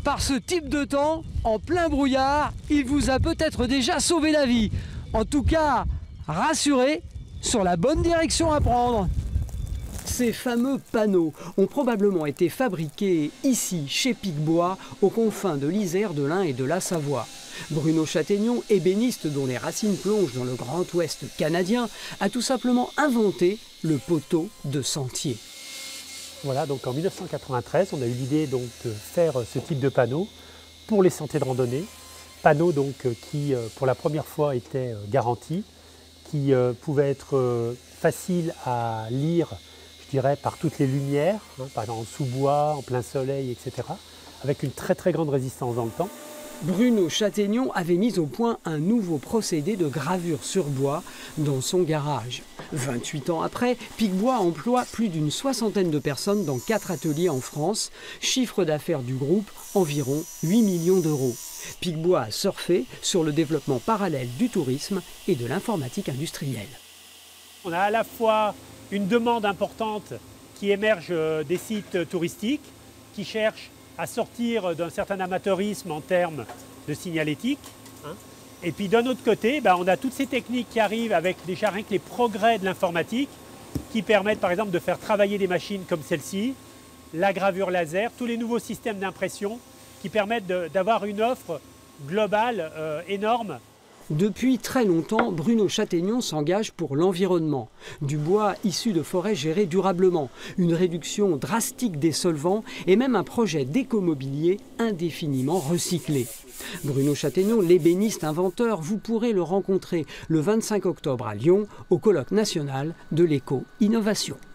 Par ce type de temps, en plein brouillard, il vous a peut-être déjà sauvé la vie. En tout cas, rassurez sur la bonne direction à prendre. Ces fameux panneaux ont probablement été fabriqués ici, chez Picbois, aux confins de l'Isère, de l'Ain et de la Savoie. Bruno Chataignon, ébéniste dont les racines plongent dans le Grand Ouest canadien, a tout simplement inventé le poteau de sentier. Voilà, donc en 1993, on a eu l'idée donc de faire ce type de panneau pour les sentiers de randonnée. Panneaux donc qui, pour la première fois, étaient garantis, qui pouvaient être faciles à lire, je dirais, par toutes les lumières, par exemple en sous-bois, en plein soleil, etc., avec une très très grande résistance dans le temps. Bruno Chataignon avait mis au point un nouveau procédé de gravure sur bois dans son garage. 28 ans après, Picbois emploie plus d'une soixantaine de personnes dans 4 ateliers en France. Chiffre d'affaires du groupe, environ 8 millions d'euros. Picbois a surfé sur le développement parallèle du tourisme et de l'informatique industrielle. On a à la fois une demande importante qui émerge des sites touristiques, qui cherchent à sortir d'un certain amateurisme en termes de signalétique. Et puis d'un autre côté, on a toutes ces techniques qui arrivent avec déjà rien que les progrès de l'informatique qui permettent par exemple de faire travailler des machines comme celle-ci, la gravure laser, tous les nouveaux systèmes d'impression qui permettent d'avoir une offre globale énorme. Depuis très longtemps, Bruno Chataignon s'engage pour l'environnement. Du bois issu de forêts gérées durablement, une réduction drastique des solvants et même un projet d'écomobilier indéfiniment recyclé. Bruno Chataignon, l'ébéniste inventeur, vous pourrez le rencontrer le 25 octobre à Lyon au colloque national de l'éco-innovation.